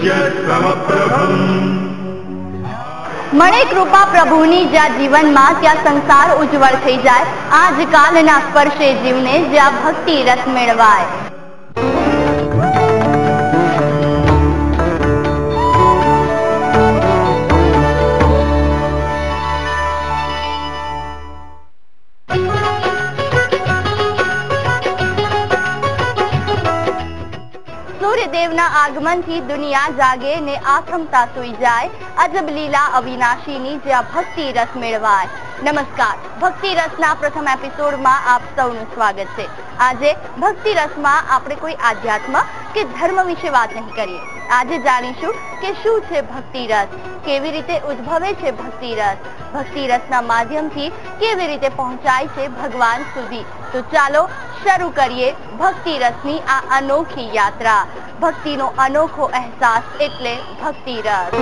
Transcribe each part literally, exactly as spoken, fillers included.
મળે કૃપા પ્રભુની જ્યાં જીવનમાં ત્યાં સંસાર ઉજ્જવળ થઈ જાય, આજકાલના સ્પર્શે જીવને જ્યાં ભક્તિ રસ મેળવાય. સૂર્યદેવના આગમનથી દુનિયા જાગે ને આથમતા સુઈ જાય, અજબ લીલા અવિનાશીની જ્યાં ભક્તિ રસ મેળવાય. નમસ્કાર, ભક્તિ રસના પ્રથમ એપિસોડમાં આપ સૌનું સ્વાગત છે. આજે ભક્તિ રસમાં આપણે કોઈ આધ્યાત્મ કે ધર્મ વિશે વાત નહીં કરીએ. આજે જાણીશું કે શું છે ભક્તિ રસ, કેવી રીતે ઉદ્ભવે છે ભક્તિ રસ, ભક્તિ રસના માધ્યમથી કેવી રીતે પહોંચાય છે ભગવાન સુધી. તો ચાલો શરૂ કરીએ ભક્તિ રસની આ અનોખી યાત્રા. ભક્તિનો અનોખો અહેસાસ એટલે ભક્તિ રસ.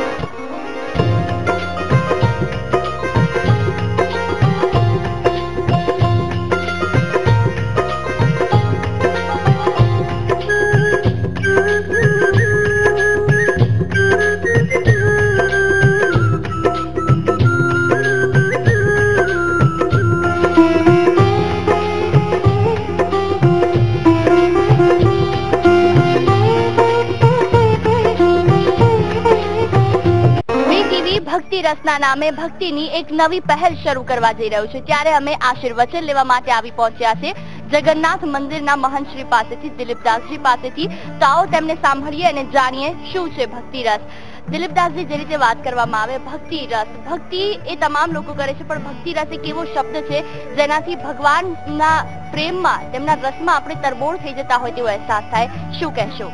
ભક્તિ રસના નામે ભક્તિની એક નવી પહેલ શરૂ કરવા જઈ રહ્યું છે, ત્યારે અમે આશીર્વચન લેવા માટે આવી પહોંચ્યા છે જગન્નાથ મંદિરના મહંત શ્રી પાસેથી, દિલીપદાસજી પાસેથી. તો આવો તેમને સાંભળીએ અને જાણીએ શું છે ભક્તિ રસ. દિલીપદાસજી, જે રીતે વાત કરવામાં આવે ભક્તિ રસ, ભક્તિ એ તમામ લોકો કરે છે, પણ ભક્તિ રસ એક એવો શબ્દ છે જેનાથી ભગવાનના પ્રેમમાં, તેમના રસમાં આપણે તરબોળ થઈ જતા હોય તેવો અહેસાસ થાય. શું કહેશો?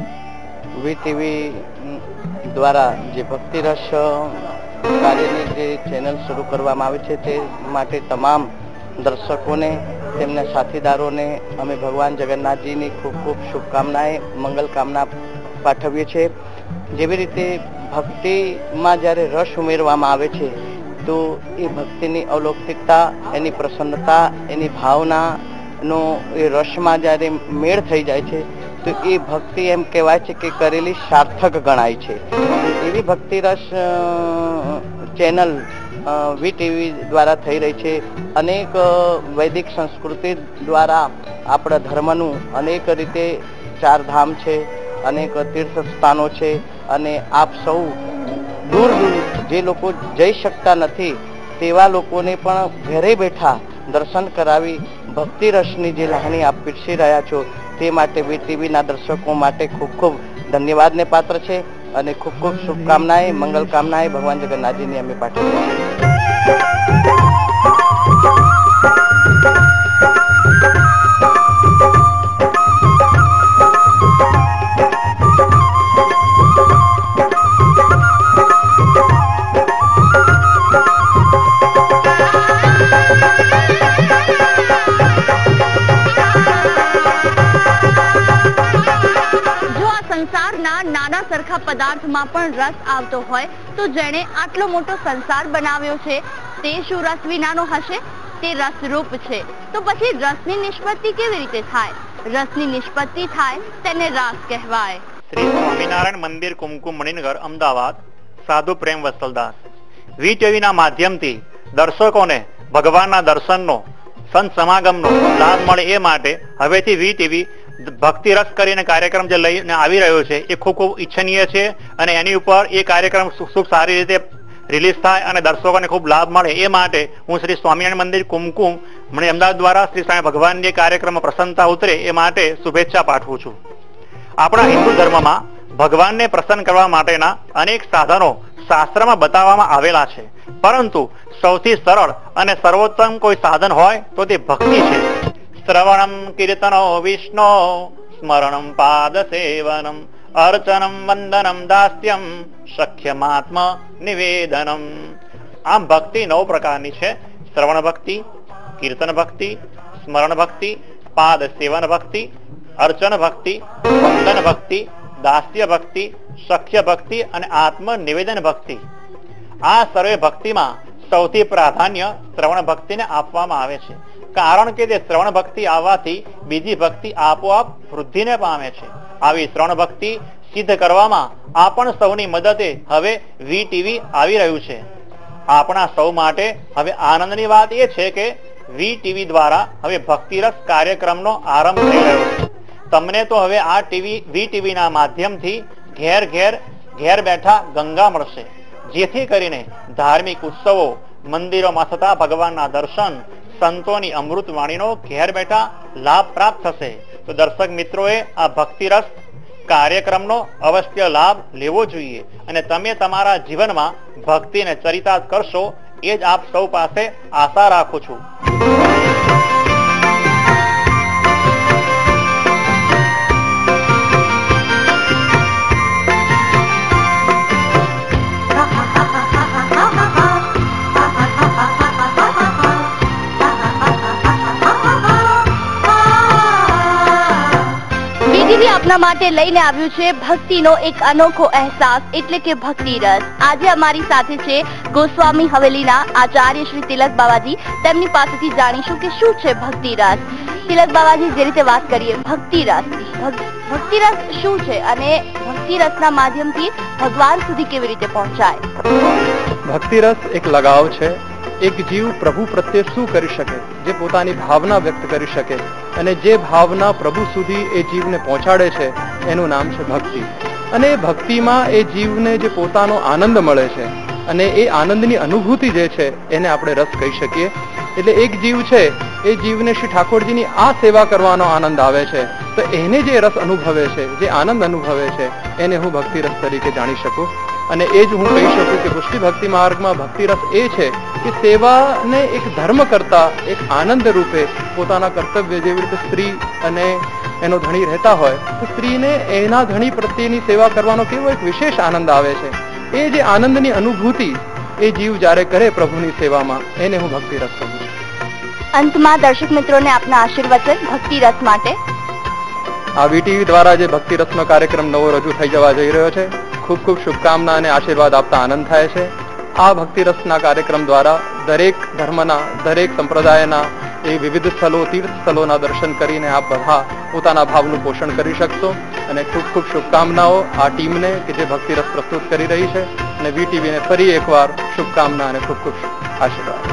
વીટીવી દ્વારા જે ભક્તિ રસ કાર્યની જે ચેનલ શરૂ કરવામાં આવી છે તે માટે તમામ દર્શકોને, તેમના સાથીદારોને અમે ભગવાન જગન્નાથજીની ખૂબ ખૂબ શુભકામનાએ, મંગલ કામના પાઠવીએ છીએ. જેવી રીતે ભક્તિમાં જ્યારે રસ ઉમેરવામાં આવે છે તો એ ભક્તિની અલૌકિકતા, એની પ્રસન્નતા, એની ભાવનાનો એ રસમાં જ્યારે મેળ થઈ જાય છે તો એ ભક્તિ એમ કહેવાય છે કે કરેલી સાર્થક ગણાય છે. એવી ભક્તિ રસ ચેનલ વીટીવી દ્વારા થઈ રહી છે. અનેક વૈદિક સંસ્કૃતિ દ્વારા આપણા ધર્મનું અનેક રીતે ચારધામ છે, અનેક તીર્થ સ્થાનો છે, અને આપ સૌ દૂર દૂર જે લોકો જઈ શકતા નથી તેવા લોકોને પણ ઘરે બેઠા દર્શન કરાવી ભક્તિ રસની જે લાગણી આપ પીરસી રહ્યા છો તે માટે વીટીવીના દર્શકો માટે ખૂબ ખૂબ ધન્યવાદને પાત્ર છે, અને ખૂબ ખૂબ શુભકામનાએ, મંગલ કામનાએ ભગવાન જગન્નાથજીની અમે પાઠવીએ છીએ. નાના સરખા પદાર્થમાં પણ રસ આવતો હોય તો જેણે આટલો મોટો સંસાર બનાવ્યો છે તે શું રસ વિનાનો હશે? તે રસરૂપ છે. તો પછી રસની નિષ્પત્તિ કેવી રીતે થાય? રસની નિષ્પત્તિ થાય તેને રાસ કહેવાય. શ્રી સ્વામિનારાયણ મંદિર, કુમકુમ, મણિનગર, અમદાવાદ. સાધુ પ્રેમ વત્સલદાસ. વીટીવીના માધ્યમથી દર્શકોને ભગવાનના દર્શનનો, સંત સમાગમનો લાભ મળે એ માટે હવેથી વીટીવી ભક્તિ રસ કરીને કાર્યક્રમ જે લઈને આવી રહ્યો છે એ ખૂબ ખૂબ ઈચ્છનીય છે, અને એની ઉપર એ કાર્યક્રમ ખૂબ સારી રીતે રિલીઝ થાય અને દર્શકોને ખૂબ લાભ મળે એ માટે હું શ્રી સ્વામિનારાયણ મંદિર, કુમકુમ, મણી, અમદાવાદ દ્વારા શ્રી સ્વામી ભગવાનની કાર્યક્રમમાં પ્રસન્નતા ઉતરે એ માટે શુભેચ્છા પાઠવું છું. આપણા હિન્દુ ધર્મમાં ભગવાનને પ્રસન્ન કરવા માટેના અનેક સાધનો શાસ્ત્રમાં બતાવવામાં આવેલા છે, પરંતુ સૌથી સરળ અને સર્વોત્તમ કોઈ સાધન હોય તો તે ભક્તિ છે. શ્રવણમ કીર્તનો વિષ્ણુ, સ્મરણમ પાદ સેવનમ, અર્ચનમ વંદનમ દાસ્યમ, સખ્યમાત્મ નિવેદનમ. આમ ભક્તિ નવ પ્રકારની છે: શ્રવણ ભક્તિ, કીર્તન ભક્તિ, સ્મરણ ભક્તિ, પાદ સેવન ભક્તિ, અર્ચન ભક્તિ, વંદન ભક્તિ, દાસ્ય ભક્તિ, સખ્ય ભક્તિ અને આત્મ નિવેદન ભક્તિ. આ સર્વે ભક્તિમાં સૌથી પ્રાધાન્ય શ્રવણ ભક્તિને આપવામાં આવે છે, કારણ કે તે શ્રવણ ભક્તિ આવવાથી બીજી ભક્તિ આપોઆપ વૃદ્ધિને પામે છે. આવી શ્રવણ ભક્તિ સિદ્ધ કરવામાં આપણ સૌની મદદે હવે વી ટીવી આવી રહ્યું છે. આપણા સૌ માટે હવે આનંદની વાત એ છે કે વી ટીવી દ્વારા હવે ભક્તિરસ કાર્યક્રમનો આરંભ થઈ રહ્યો છે. તમને તો હવે આ ટીવી વી ટીવી ના માધ્યમથી ઘેર ઘેર ઘેર બેઠા ગંગા મળશે, જેથી કરીને ધાર્મિક ઉત્સવો, મંદિરોમાં થતા ભગવાનના દર્શન, સંતોની અમૃત વાણીનો ઘેર બેઠા લાભ પ્રાપ્ત થશે. તો દર્શક મિત્રોએ આ ભક્તિરસ કાર્યક્રમનો અવશ્ય લાભ લેવો જોઈએ અને તમે તમારા જીવનમાં ભક્તિને ચરિતાર્થ કરશો એ જ આપ સૌ પાસે આશા રાખું છું. આપના માટે લઈને આવ્યું છે ભક્તિનો એક અનોખો અહેસાસ એટલે કે ભક્તિ રસ. આજે અમારી સાથે છે ગોસ્વામી હવેલીના આચાર્ય શ્રી તિલક બાવાજી. તેમની પાસેથી જાણીશું કે શું છે ભક્તિ રસ. તિલક બાવાજી, જે રીતે વાત કરીએ ભક્તિ રસ, ભક્તિ રસ શું છે અને ભક્તિ રસના માધ્યમથી ભગવાન સુધી કેવી રીતે પહોંચાય? ભક્તિ રસ એક લગાવ છે. એક જીવ પ્રભુ પ્રત્યે શું કરી શકે, જે પોતાની ભાવના વ્યક્ત કરી શકે અને જે ભાવના પ્રભુ સુધી એ જીવને પહોંચાડે છે એનું નામ છે ભક્તિ. અને એ ભક્તિમાં એ જીવને જે પોતાનો આનંદ મળે છે અને એ આનંદની અનુભૂતિ જે છે એને આપણે રસ કહી શકીએ. એટલે એક જીવ છે એ જીવને શ્રી ઠાકોરજીની આ સેવા કરવાનો આનંદ આવે છે, તો એને જે રસ અનુભવે છે, જે આનંદ અનુભવે છે એને હું ભક્તિ રસ તરીકે જાણી શકું. અને એ જ હું કહી શકું કે પુષ્ટિ ભક્તિ માર્ગમાં ભક્તિ રસ એ છે કે સેવાને એક ધર્મ કરતા એક આનંદ રૂપે પોતાના કર્તવ્ય, જેવી રીતે સ્ત્રી અને એનો ધણી રહેતા હોય તો સ્ત્રીને એના ધણી પ્રત્યેની સેવા કરવાનો કેવો એક વિશેષ આનંદ આવે છે. એ જે આનંદની અનુભૂતિ એ જીવ જ્યારે કરે પ્રભુની સેવામાં, એને હું ભક્તિ રસ કહું છું. અંતમાં દર્શક મિત્રોને આપના આશીર્વચન ભક્તિ રસ માટે. આ વી ટીવી દ્વારા જે ભક્તિ રસનો કાર્યક્રમ નવો રજૂ થઈ જવા જઈ રહ્યો છે, ખૂબ ખૂબ શુભકામના અને આશીર્વાદ આપતા આનંદ થાય છે. આ ભક્તિ રસના કાર્યક્રમ દ્વારા દરેક ધર્મના, દરેક સંપ્રદાયના એ વિવિધ સ્થળો, તીર્થ સ્થળોના દર્શન કરીને આપ બધા પોતાના ભાવનું પોષણ કરી શકશો. અને ખૂબ ખૂબ શુભકામનાઓ આ ટીમને કે જે ભક્તિ રસ પ્રસ્તુત કરી રહી છે, અને વી ટીવીને ફરી એકવાર શુભકામના અને ખૂબ ખૂબ આશીર્વાદ.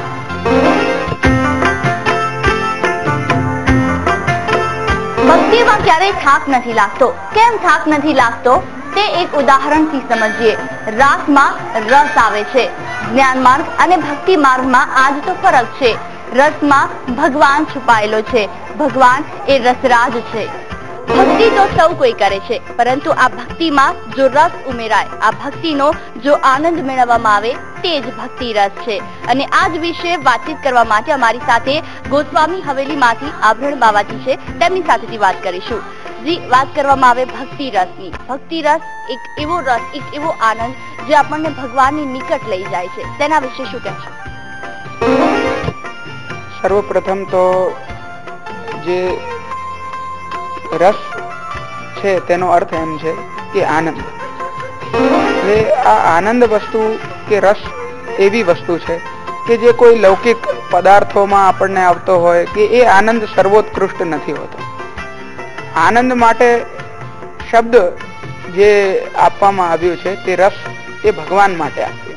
ભક્તિમાં ક્યારેય થાક નથી લાગતો. કેમ થાક નથી લાગતો તે એક ઉદાહરણથી સમજીએ. રાસમાં રસ આવે છે. જ્ઞાન માર્ગ અને ભક્તિ માર્ગમાં આજ તો ફરક છે. રસમાં ભગવાન છુપાયેલો છે. ભગવાન એ રસરાજ છે. ભક્તિ તો સૌ કોઈ કરે છે, પરંતુ આ ભક્તિમાં જો રસ ઉમેરાય, આ ભક્તિનો જો આનંદ મેળવવામાં આવે તે જ ભક્તિ રસ છે. અને આ જ વિશે વાતચીત કરવા માટે અમારી સાથે ગોસ્વામી હવેલીમાંથી આભરણ બાવાજી છે. તેમની સાથેથી વાત કરીશું. જી, વાત કરવામાં આવે ભક્તિ રસની. ભક્તિ રસ એક એવો રસ, એક એવો આનંદ જે આપણને ભગવાનની નિકટ લઈ જાય છે. તેના વિશે શું કહેશો? સર્વપ્રથમ તો જે રસ છે તેનો અર્થ એમ છે કે આનંદ. એટલે આ આનંદ વસ્તુ કે રસ એવી વસ્તુ છે કે જે કોઈ લૌકિક પદાર્થોમાં આપણને આવતો હોય કે એ આનંદ સર્વોત્કૃષ્ટ નથી હોતો. આનંદ માટે શબ્દ જે આપવામાં આવ્યું છે તે રસ એ ભગવાન માટે આપ્યું.